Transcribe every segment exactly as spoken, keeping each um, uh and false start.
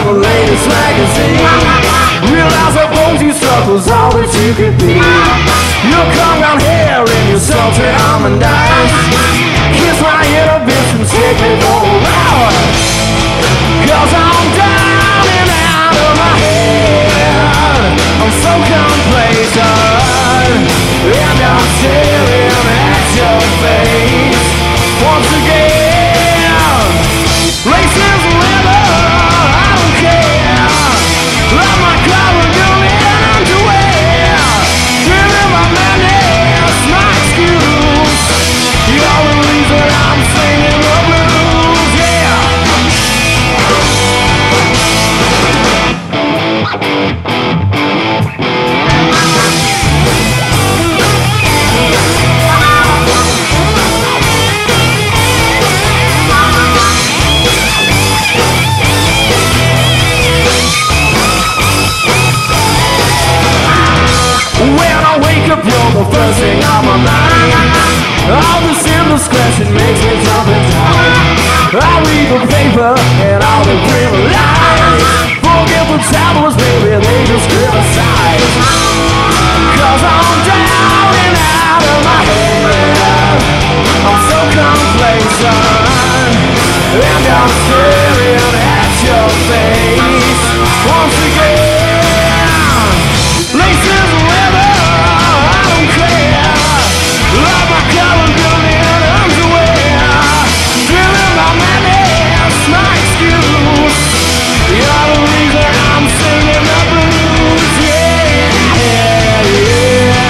the latest magazine. Realize that bones you struck was all that you could be. Your calm brown hair and your sultry almond eyes kiss my inhibitions, take me for a ride. Cause I'm down and out of my head, I'm so complacent, and I'm staring at your face once again. Laces and leather, I don't care. Love my Covergirl in underwear. Driven by madness, my excuse. You're the reason I'm singing the blues, yeah. You're the first thing on my mind. All this indiscretion makes me jump and down. I read the paper and all the grim lies. Forget the tabloids, baby, they just criticize. Cause I'm down and out of my head, I'm so complacent, and I'm staring at your face once again. Laces and leather, love my Covergirl in underwear. Driven by madness, my excuse. You're the reason I'm singing the blues, yeah, yeah,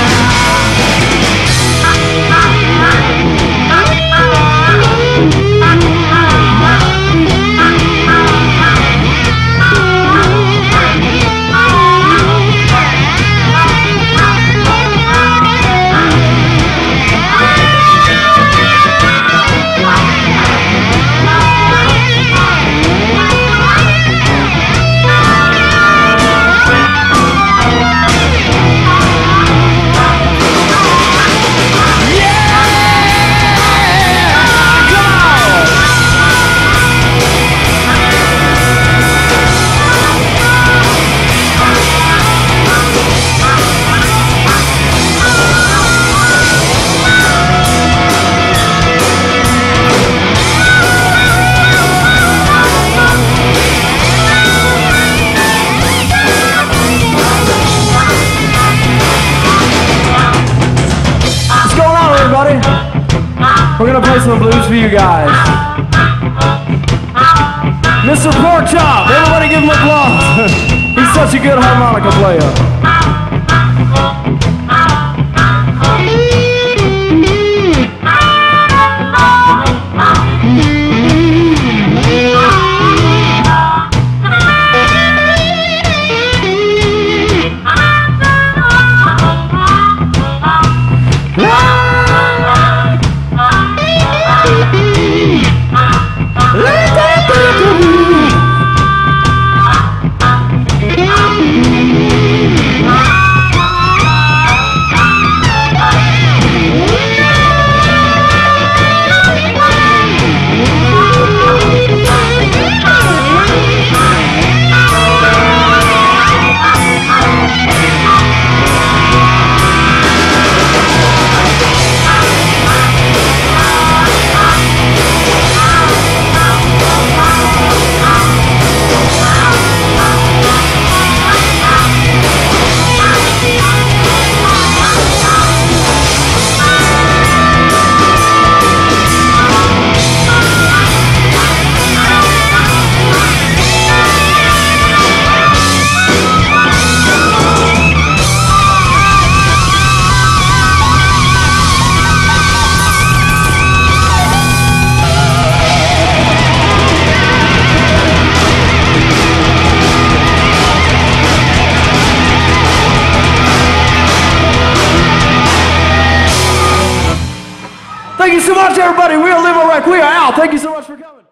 we're gonna play some blues for you guys. Mister Pork Chop, everybody give him applause. He's such a good harmonica player. Thank you so much, everybody. We are Limo. We are out. Thank you so much for coming.